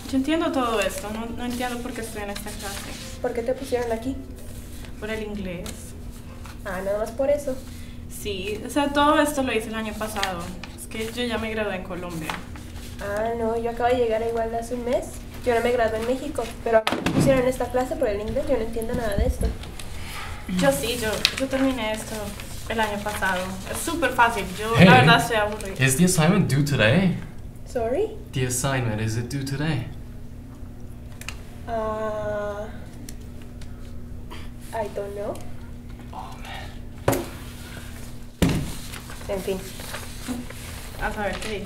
Yo entiendo todo esto, no entiendo por qué estoy en esta clase. ¿Por qué te pusieron aquí? Por el inglés. Ah, nada más por eso. Sí, o sea, todo esto lo hice el año pasado. Es que yo ya me gradué en Colombia. Ah, no, yo acabo de llegar igual hace un mes. Yo no me gradué en México, pero me pusieron esta clase por el inglés. Yo no entiendo nada de esto. Yo terminé esto el año pasado. Es súper fácil. Yo Hey, la verdad estoy aburrida. Is the assignment due today? Sorry? The assignment, is it due today? I don't know. Oh, man. En fin. A ver, ¿qué?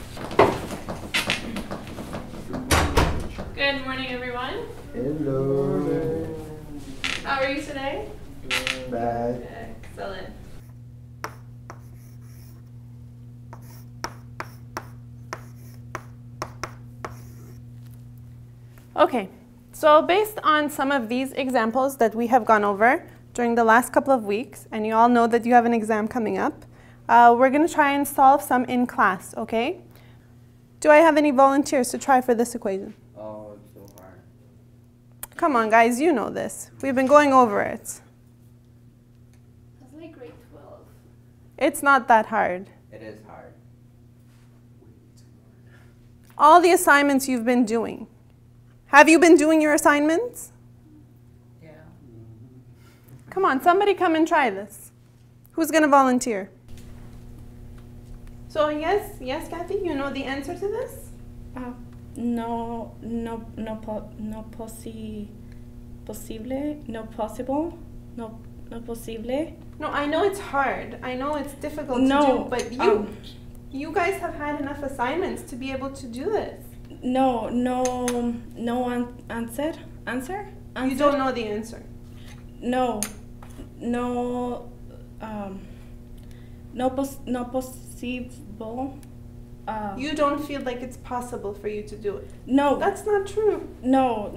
Good morning, everyone. Hello. How are you today? Bad. Excellent. Okay, so based on some of these examples that we have gone over during the last couple of weeks, and you all know that you have an exam coming up, we're going to try and solve some in class, okay? Do I have any volunteers to try for this equation? Oh, it's so hard. Come on, guys, you know this. We've been going over it. That's like grade 12. It's not that hard. It is hard. All the assignments you've been doing. Have you been doing your assignments? Yeah. Come on, somebody come and try this. Who's going to volunteer? So yes, Kathy, you know the answer to this? No posible. No, I know it's hard. I know it's difficult No, to do, but you guys have had enough assignments to be able to do this. Answer? You don't know the answer. No possible. You don't feel like it's possible for you to do it. No. That's not true. No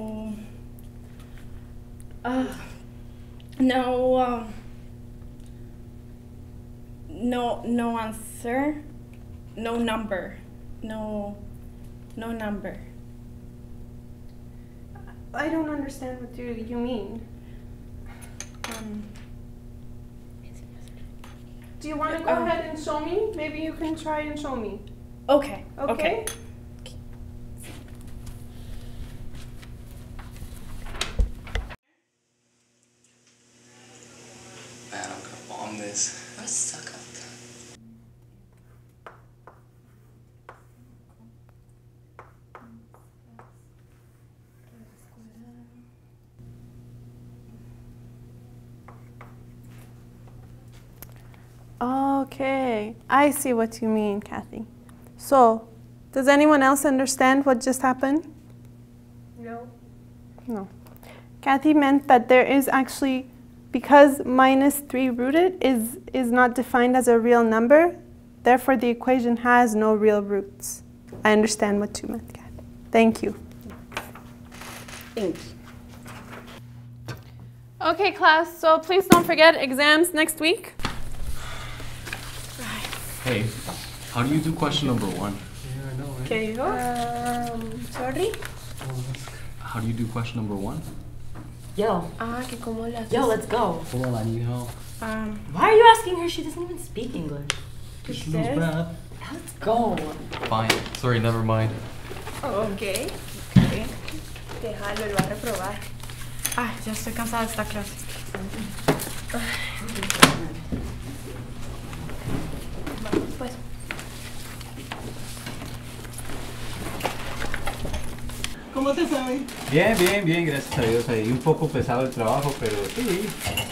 answer. No number. No number. I don't understand what you mean. Do you want to go ahead and show me? Maybe you can try and show me. Okay. Okay? Man, I'm gonna bomb this. What a suck up. Okay, I see what you mean, Kathy. So, does anyone else understand what just happened? No. No. Kathy meant that there is actually, because minus 3 rooted is not defined as a real number, therefore the equation has no real roots. I understand what you meant, Kathy. Thank you. Thank you. Okay, class, so please don't forget exams next week. Hey, how do you do question number 1? Yeah, I know, right? Okay, you go. Sorry? How do you do question number 1? Yo. Que cómo le haces. Yo, let's go. Hold on, I need help. Why are you asking her? She doesn't even speak English. Just lose breath. Let's go. Fine. Sorry, never mind. Okay. Déjalo, lo va a reprobar. Ay, ya estoy cansada de esta clase. Vamos, pues. ¿Cómo te sabe? Bien, gracias a Dios. Ahí un poco pesado el trabajo, pero sí.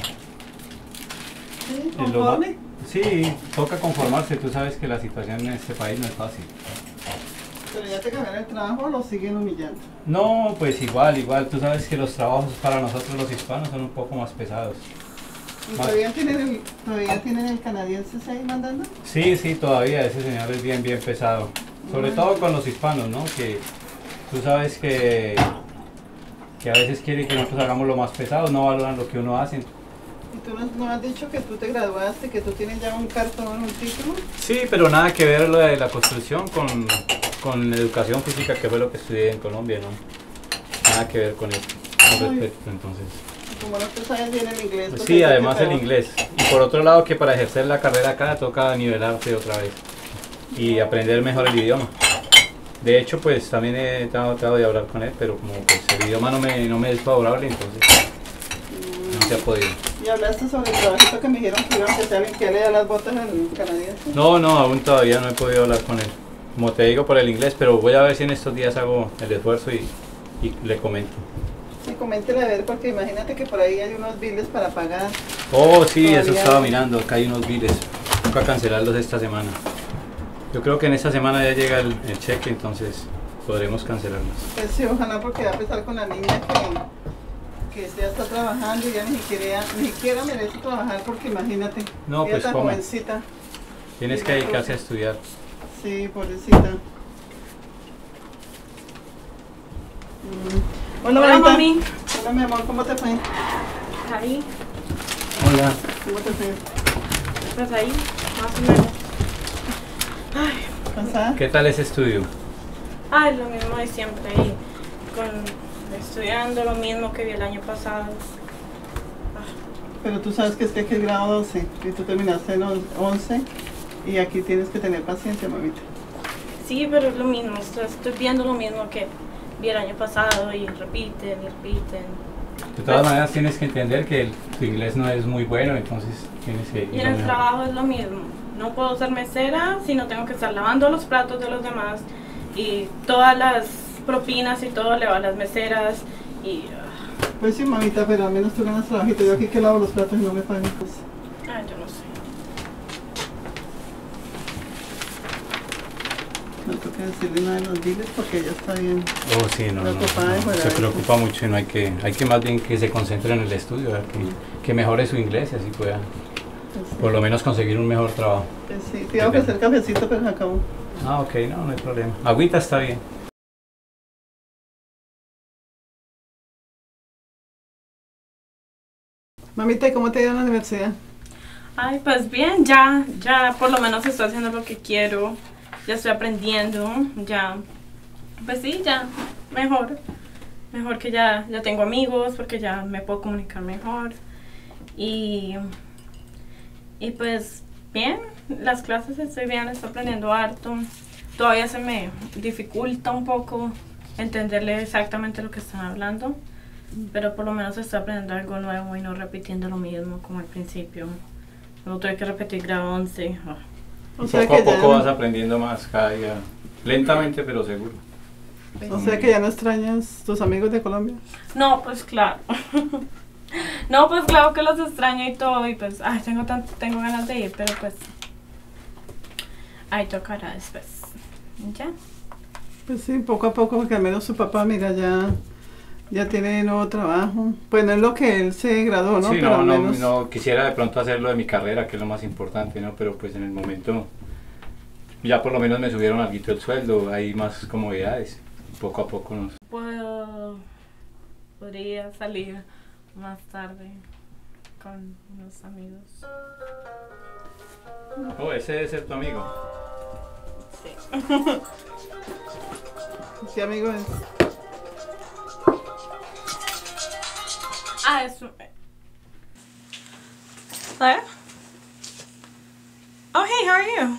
¿Sí? Es lo ma- ¿Conforme? Sí, toca conformarse. Tú sabes que la situación en este país no es fácil. Pero ya te cambiaron el trabajo o lo siguen humillando. No, pues igual. Tú sabes que los trabajos para nosotros los hispanos son un poco más pesados. ¿Y todavía tienen el canadiense ahí mandando? Sí, todavía. Ese señor es bien pesado. Sobre todo con los hispanos, ¿no? Que tú sabes que a veces quieren que nosotros hagamos lo más pesado, no valoran lo que uno hace. ¿Y tú no has dicho que tú te graduaste, que tú tienes ya un cartón, un título? Sí, pero nada que ver lo de la construcción con con educación física, que fue lo que estudié en Colombia, ¿no? Nada que ver con esto, con respecto, entonces. Como no te sabes bien el inglés. Pues porque sí, es además el peor. inglés. Y por otro lado, que para ejercer la carrera acá toca nivelarse otra vez y aprender mejor el idioma. De hecho, pues también he tratado de hablar con él, pero como pues, el idioma no me es favorable, entonces no se ha podido. ¿Y hablaste sobre el trabajito que me dijeron que iban a empezar a limpiarle a las botas al canadiense? No, aún todavía no he podido hablar con él. Como te digo, por el inglés, pero voy a ver si en estos días hago el esfuerzo y le comento. Sí, coméntele a ver, porque imagínate que por ahí hay unos biles para pagar. Oh, sí, eso Todavía estaba no. mirando, acá hay unos biles. Toca cancelarlos esta semana. Yo creo que en esta semana ya llega el cheque, entonces podremos cancelarlos. Pues sí, ojalá, porque va a empezar con la niña que ya está trabajando y ya ni siquiera merece trabajar, porque imagínate, No, ella pues, tan ¿cómo? jovencita. Tienes que dedicarse a estudiar. Sí, pobrecita. Hola, Hola, mamita. mami. Hola, mi amor, ¿cómo te fue? Ahí, Hola. ¿Cómo te fue? pues ahí, más o menos. ¿Cansada? ¿Qué tal ese estudio? Ay, lo mismo de siempre. Y estudiando lo mismo que vi el año pasado. Pero tú sabes que es que aquí es grado 12 y tú terminaste en 11 y aquí tienes que tener paciencia, mamita. Sí, pero es lo mismo. Estoy viendo lo mismo que vi el año pasado y repiten y repiten. De todas maneras tienes que entender que tu inglés no es muy bueno, entonces tienes que Y ir en el mejor. trabajo es lo mismo. No puedo ser mesera si no tengo que estar lavando los platos de los demás. Y todas las propinas y todo le va a las meseras. Y. Pues sí, mamita, pero al menos tú ganas trabajito. Yo aquí que lavo los platos y no me pagan, pues. Ay, yo no sé. No toca decirle nada de los biles porque ella está bien. Oh, sí, no, Preocupada de fuera se de preocupa mucho y no hay que más bien que se concentre en el estudio, ¿verdad? Que mejore su inglés y así pueda Pues sí. por lo menos conseguir un mejor trabajo. Pues sí, te iba a ofrecer cafecito, pero se acabó. Ah, ok, no hay problema. Agüita está bien. Mamita, ¿y cómo te ha ido en la universidad? Ay, pues bien, ya por lo menos estoy haciendo lo que quiero. Ya estoy aprendiendo, ya. Pues sí, ya, mejor. Mejor que ya tengo amigos porque ya me puedo comunicar mejor. Y pues bien, las clases estoy bien, estoy aprendiendo harto. Todavía se me dificulta un poco entenderle exactamente lo que están hablando, pero por lo menos estoy aprendiendo algo nuevo y no repitiendo lo mismo como al principio. Luego tuve que repetir grado 11. O sea Poco a que ya poco vas no, aprendiendo más cada día. Lentamente, pero seguro. o sea que ya no extrañas tus amigos de Colombia. No, pues claro. No, pues claro que los extraño y todo, y pues, ay, tengo ganas de ir, pero pues, ahí tocará después. ¿Ya? Pues sí, poco a poco, porque al menos su papá, mira, ya tiene nuevo trabajo. Pues no es lo que él se graduó, ¿no? Sí, Pero al no, menos no, quisiera de pronto hacerlo de mi carrera, que es lo más importante, ¿no? Pero pues en el momento ya por lo menos me subieron algo el sueldo, hay más comodidades. Poco a poco nos... Podría salir más tarde con unos amigos. Oh, ese debe ser tu amigo. Sí. sí, amigo, es. Ah, eso. Hello? Oh, hey, how are you?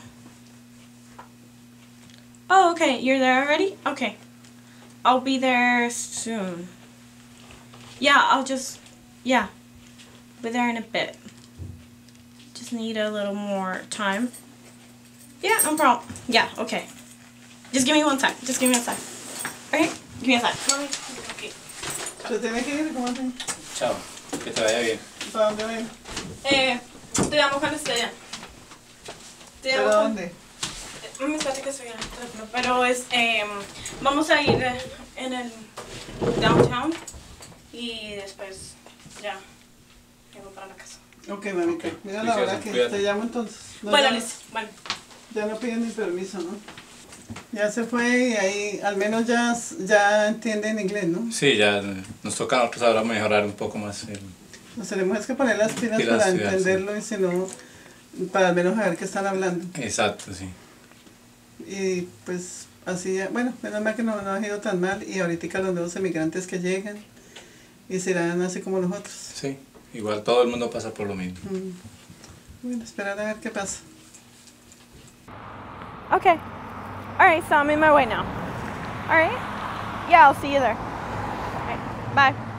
Oh, okay, you're there already? Okay. I'll be there soon. Yeah, yeah. Be there in a bit. Just need a little more time. Yeah, no problem. Yeah, okay. Just give me one sec. Okay? Give me a sec. Okay. ¿Se tiene que ir? ¿Cómo así? Chao, que te vaya bien. ¿Para dónde ven? Te llamo cuando esté allá. Te llamo ¿Para cuando- dónde? Me parece que estoy en el teléfono, pero vamos a ir en el downtown y después ya vengo para la casa. Ok, mamita. Mira la Juiciosa, hora que cuídate. te llamo entonces. No, Bueno, ya, listo, bueno. ya no piden ni permiso, ¿no? Ya se fue y ahí al menos ya entienden inglés, ¿no? Sí, ya nos toca a nosotros ahora mejorar un poco más el... Nos tenemos que poner las pilas Pilas, para sí, entenderlo y si no, para al menos saber qué están hablando. Exacto, sí. Y pues así, bueno, menos mal que no ha ido tan mal y ahorita los nuevos emigrantes que llegan y serán así como nosotros. Sí, igual todo el mundo pasa por lo mismo. Bueno, esperar a ver qué pasa. Okay. All right, so I'm in my way now. All right? Yeah, I'll see you there. All right, bye.